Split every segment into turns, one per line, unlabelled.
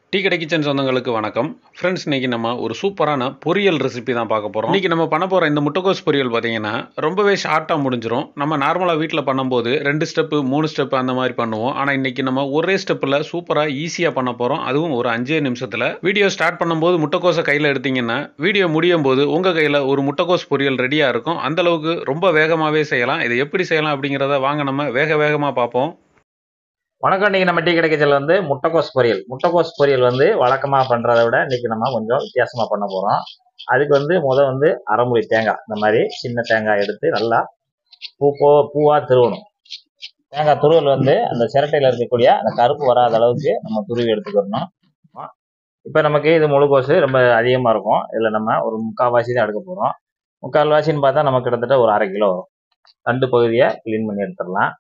Tea கடை kitchen சொந்தங்களுக்கு வணக்கம். ஃப்ரெண்ட்ஸ், இன்றைக்கி நம்ம ஒரு சூப்பரான பொரியல் ரெசிபி தான் பார்க்க போகிறோம். இன்றைக்கி நம்ம பண்ண போகிற இந்த முட்டைக்கோஸ் பொரியல் பார்த்தீங்கன்னா ரொம்பவே ஷார்ட்டாக முடிஞ்சிடும். நம்ம நார்மலாக வீட்டில் பண்ணும்போது 2 ஸ்டெப்பு 3 ஸ்டெப்பு அந்த மாதிரி பண்ணுவோம். ஆனால் இன்றைக்கி நம்ம ஒரே ஸ்டெப்பில் சூப்பராக ஈஸியாக பண்ண போகிறோம். அதுவும் ஒரு 5 நிமிஷத்தில். வீடியோ ஸ்டார்ட் பண்ணும்போது முட்டைக்கோஸை கையில் எடுத்தீங்கன்னா வீடியோ முடியும் போது உங்கள் கையில் ஒரு முட்டைக்கோஸ் பொரியல் ரெடியாக இருக்கும். அந்தளவுக்கு ரொம்ப வேகமாகவே செய்யலாம். இதை எப்படி செய்யலாம் அப்படிங்கிறத வாங்க நம்ம வேகமாக பார்ப்போம்.
வணக்கம். இன்னைக்கு நம்ம டீ கடை கிச்சன்ல முட்டைக்கோஸ் பொரியல் வழக்கமா பண்றதை விட இன்னைக்கு நம்ம கொஞ்சம் வித்தியாசமா பண்ண போறோம். அதுக்கு முத அரை மூடி தேங்காய், இந்த மாதிரி சின்ன தேங்காய் எடுத்து நல்லா பூவா துருவணும். தேங்காய் துருவல் அந்த சிரட்டையில இருக்கக்கூடிய அந்த கருப்பு வராத அளவுக்கு நம்ம துருவி எடுத்துக்கணும். இப்ப நமக்கு இது முழுக்கோசு ரொம்ப அதிகமா இருக்கும். இதுல நம்ம ஒரு 3/4 தான் எடுக்க போறோம். 3/4 பார்த்தா நமக்கு கிட்டத்தட்ட ஒரு 1/2 கிலோ வரும். தண்டு பகுதியை கிளீன் பண்ணி எடுத்துடலாம்.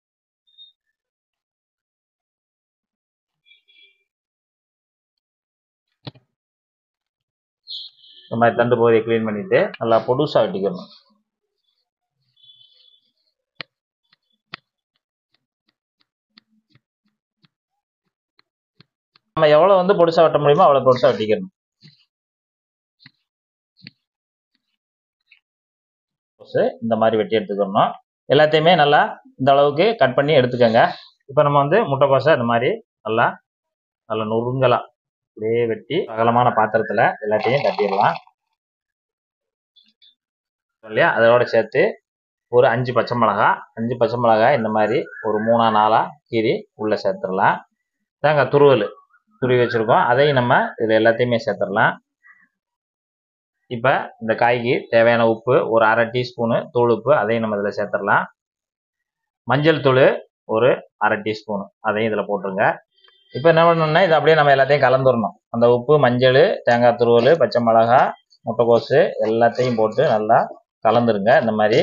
இந்த மாதிரி தண்டு பகுதியை கிளீன் பண்ணிட்டு நல்லா பொடுசா வெட்டிக்கணும். நம்ம எவ்வளவு பொடுசா வெட்ட முடியுமோ அவ்வளவு பொடுசா வெட்டிக்கணும். இந்த மாதிரி வெட்டி எடுத்துக்கணும். எல்லாத்தையுமே நல்லா இந்த அளவுக்கு கட் பண்ணி எடுத்துக்கோங்க. இப்போ நம்ம முட்டைக்கோசை இந்த மாதிரி நல்லா நல்லா நொறுங்கலாம் அப்படியே வெட்டி அகலமான பாத்திரத்துல எல்லாத்தையும் தட்டிடலாம் இல்லையா. அதோட சேர்த்து ஒரு 5 பச்சை மிளகாய் இந்த மாதிரி ஒரு 3-4 கீரி உள்ள சேர்த்துடலாம். தேங்காய் துருவி வச்சிருக்கோம், அதையும் நம்ம இதில் எல்லாத்தையுமே சேர்த்துடலாம். இப்போ இந்த காய்க்கு தேவையான உப்பு ஒரு 1/2 டீஸ்பூனு தூள் உப்பு, அதையும் நம்ம இதில் சேர்த்துடலாம். மஞ்சள் தூள் ஒரு 1/2 டீஸ்பூனு, அதையும் இதில் போட்டுருங்க. இப்போ என்ன பண்ணணும்னா இதை அப்படியே நம்ம எல்லாத்தையும் கலந்துடணும். அந்த உப்பு, மஞ்சள், தேங்காய் துருவல், பச்சை மிளகாய், முட்டைக்கோசு எல்லாத்தையும் போட்டு நல்லா கலந்துருங்க. இந்த மாதிரி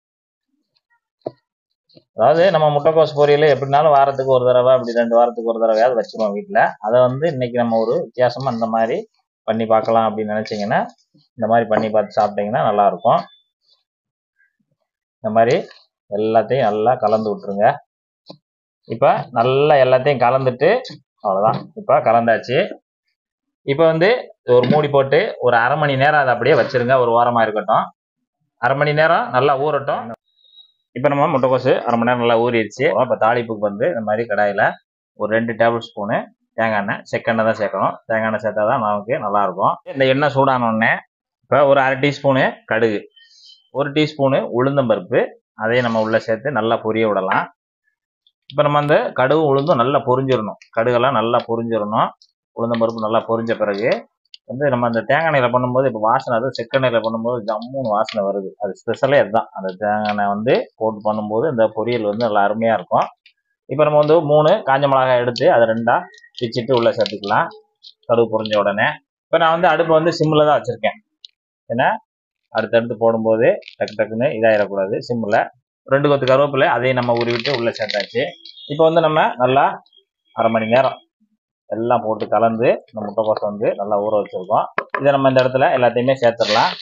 அதாவது நம்ம முட்டைக்கோஸ் பொரியல் எப்படினாலும் வாரத்துக்கு ஒரு தடவை, அப்படி 2 வாரத்துக்கு ஒரு தடவையாவது வச்சுருவோம் வீட்டில். அதை இன்னைக்கு நம்ம ஒரு வித்தியாசமாக இந்த மாதிரி பண்ணி பார்க்கலாம் அப்படின்னு நினச்சிங்கன்னா இந்த மாதிரி பண்ணி பார்த்து சாப்பிட்டீங்கன்னா நல்லாயிருக்கும். இந்த மாதிரி எல்லாத்தையும் நல்லா கலந்து விட்டுருங்க. இப்போ நல்லா எல்லாத்தையும் கலந்துட்டு அவ்வளோதான். இப்போ கலந்தாச்சு. இப்போ ஒரு மூடி போட்டு ஒரு 1/2 மணி நேரம் அதை அப்படியே வச்சுருங்க. ஒரு ஓரமாக இருக்கட்டும். 1/2 மணி நேரம் நல்லா ஊறட்டும். இப்போ நம்ம முட்டைக்கோசு 1/2 மணி நேரம் நல்லா ஊறிடுச்சு. இப்போ தாளிப்புக்கு இந்த மாதிரி கடாயில் ஒரு 2 டேபிள் ஸ்பூனு தேங்காய் எண்ணெய், செக்கெண்ணெய் தான் சேர்க்கணும். தேங்காய் எண்ணெய் சேர்த்தா தான் நமக்கு நல்லாயிருக்கும். இந்த எண்ணெய் சூடானோடனே இப்போ ஒரு 1/2 டீஸ்பூனு கடுகு, 1 டீஸ்பூனு உளுந்தம்பருப்பு, அதையும் நம்ம உள்ளே சேர்த்து நல்லா பொரிய விடலாம். இப்போ நம்ம கடுகு உளுந்தும் நல்லா பொரிஞ்சிடணும். கடுகெல்லாம் நல்லா பொரிஞ்சிடணும். உளுந்தம்பருப்பு நல்லா பொரிஞ்ச பிறகு நம்ம அந்த தேங்காய் எண்ணெயில் பண்ணும்போது இப்போ வாசனை, அது செக்கெண்ணெயில் பண்ணும்போது ஜம்முன்னு வாசனை வருது. அது ஸ்பெஷலே அதுதான். அந்த தேங்காய் எண்ணெய் போட்டு பண்ணும்போது இந்த பொரியல் நல்லா அருமையாக இருக்கும். இப்போ நம்ம 3 காஞ்ச மிளகாய் எடுத்து அதை 2ஆ பிச்சுட்டு உள்ளே சேர்த்துக்கலாம். கடுகு பொரிஞ்ச உடனே இப்போ நான் அடுப்பு சிம்மில் தான் வச்சுருக்கேன். ஏன்னா அடுத்தடுத்து போடும்போது டக்குன்னு இதாகிடக்கூடாது. சிம்மில் 2 கொத்து கருவேப்பிலை, அதையும் நம்ம உருவிட்டு உள்ளே சேர்த்தாச்சு. இப்போ நம்ம நல்லா 1/2 மணி நேரம் எல்லாம் போட்டு கலந்து இந்த முட்டைக்கோசை நல்லா ஊற வச்சுருக்கோம். இதை நம்ம இந்த இடத்துல எல்லாத்தையுமே சேர்த்துடலாம்.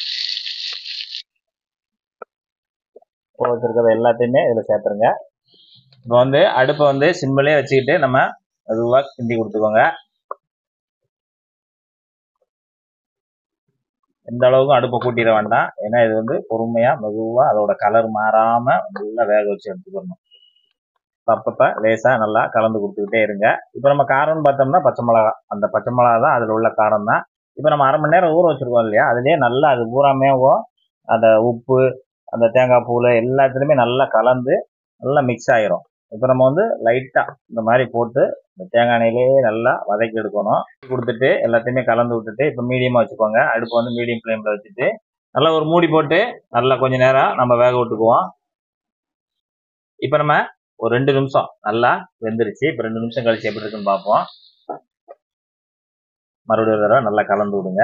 ஊற வச்சுருக்கிறத எல்லாத்தையுமே இதில் சேர்த்துருங்க. இப்போ அடுப்பை சிம்மிலே வச்சுக்கிட்டு நம்ம மெதுவாக கிண்டி கொடுத்துக்கோங்க. எந்த அளவுக்கும் அடுப்பை கூட்டிட வேண்டாம். ஏன்னா இது பொறுமையாக மெதுவாக அதோட கலர் மாறாமல் நல்லா வேக வச்சு எடுத்துக்கணும். அப்பப்போ லேசாக நல்லா கலந்து கொடுத்துக்கிட்டே இருங்க. இப்போ நம்ம காரம்னு பார்த்தோம்னா பச்சை மிளகா, அந்த பச்சை மிளகா தான் அதில் உள்ள காரம் தான். இப்போ நம்ம 1/2 மணி நேரம் ஊற வச்சுருக்கோம் இல்லையா, அதுலேயே நல்லா அது பூராமேவும் அந்த உப்பு, அந்த தேங்காய் பூவில் எல்லாத்துலேயுமே நல்லா கலந்து நல்லா மிக்ஸ் ஆகிரும். இப்போ நம்ம லைட்டாக இந்த மாதிரி போட்டு இந்த தேங்காய் எண்ணெயிலேயே நல்லா வதக்கி எடுக்கணும். கொடுத்துட்டு எல்லாத்தையுமே கலந்து விட்டுட்டு இப்போ மீடியமாக வச்சுக்கோங்க. அடுப்பு மீடியம் ஃப்ளேமில் வச்சுட்டு நல்லா ஒரு மூடி போட்டு நல்லா கொஞ்சம் நேரம் நம்ம வேக விட்டுக்குவோம். இப்போ நம்ம ஒரு 2 நிமிஷம் நல்லா வெந்துருச்சு. இப்போ 2 நிமிஷம் கழிச்சு எப்படி இருக்குன்னு பார்ப்போம். மறுபடியும் ஒரு தடவை நல்லா கலந்து விடுங்க.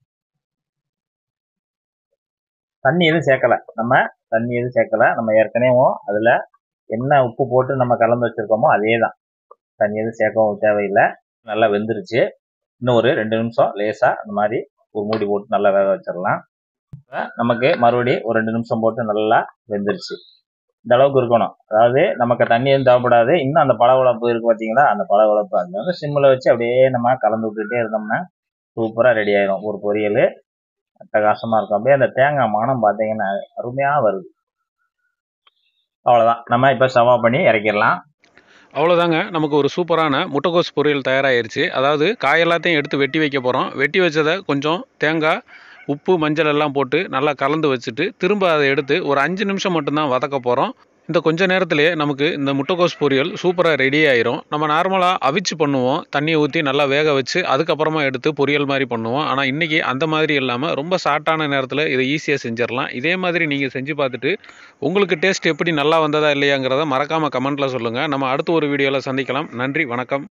தண்ணி எதுவும் சேர்க்கலை, நம்ம ஏற்கனவே அதில் என்ன உப்பு போட்டு நம்ம கலந்து வச்சுருக்கோமோ அதே தான். தண்ணி எதுவும் சேர்க்கவும் தேவையில்லை. நல்லா வெந்துருச்சு. இன்னும் ஒரு 2 நிமிஷம் லேசாக அந்த மாதிரி ஒரு மூடி போட்டு நல்லா வேக வச்சிடலாம். நமக்கு மறுபடியும் ஒரு 2 நிமிஷம் போட்டு நல்லா வெந்துருச்சு. இந்த அளவுக்கு இருக்கணும். அதாவது நமக்கு தண்ணி எதுவும் தேவைப்படாது. இன்னும் அந்த பளபளப்பு இருக்கு பார்த்தீங்களா, அந்த பளபளப்பு அது வந்து சிம்மில் வச்சு அப்படியே நம்ம கலந்து விட்டுட்டே இருந்தோம்னா சூப்பராக ரெடி ஆயிரும். ஒரு பொரியல் அட்டகாசமாக இருக்கும். அப்படியே அந்த தேங்காய் மனம் பார்த்தீங்கன்னா அருமையாக வருது. அவ்வளோதான், நம்ம இப்போ சவா பண்ணி இறக்கிடலாம்.
அவ்வளோதாங்க, நமக்கு ஒரு சூப்பரான முட்டைக்கோஸ் பொரியல் தயாராகிருச்சு. அதாவது காய் எல்லாத்தையும் எடுத்து வெட்டி வைக்க போகிறோம். வெட்டி வச்சதை கொஞ்சம் தேங்காய், உப்பு, மஞ்சள் எல்லாம் போட்டு நல்லா கலந்து வச்சுட்டு திரும்ப அதை எடுத்து ஒரு 5 நிமிஷம் மட்டும்தான் வதக்க போகிறோம். இந்த கொஞ்ச நேரத்திலேயே நமக்கு இந்த முட்டைக்கோஸ் பொரியல் சூப்பராக ரெடி ஆயிரும். நம்ம நார்மலாக அவிச்சு பண்ணுவோம், தண்ணியை ஊற்றி நல்லா வேக வச்சு அதுக்கப்புறமா எடுத்து பொரியல் மாதிரி பண்ணுவோம். ஆனால் இன்றைக்கி அந்த மாதிரி இல்லாமல் ரொம்ப ஷார்ட்டான நேரத்தில் இதை ஈஸியாக செஞ்சிடலாம். இதே மாதிரி நீங்கள் செஞ்சு பார்த்துட்டு உங்களுக்கு டேஸ்ட் எப்படி நல்லா வந்ததா இல்லையாங்கிறத மறக்காமல் கமெண்ட்டில் சொல்லுங்கள். நம்ம அடுத்த ஒரு வீடியோவில் சந்திக்கலாம். நன்றி, வணக்கம்.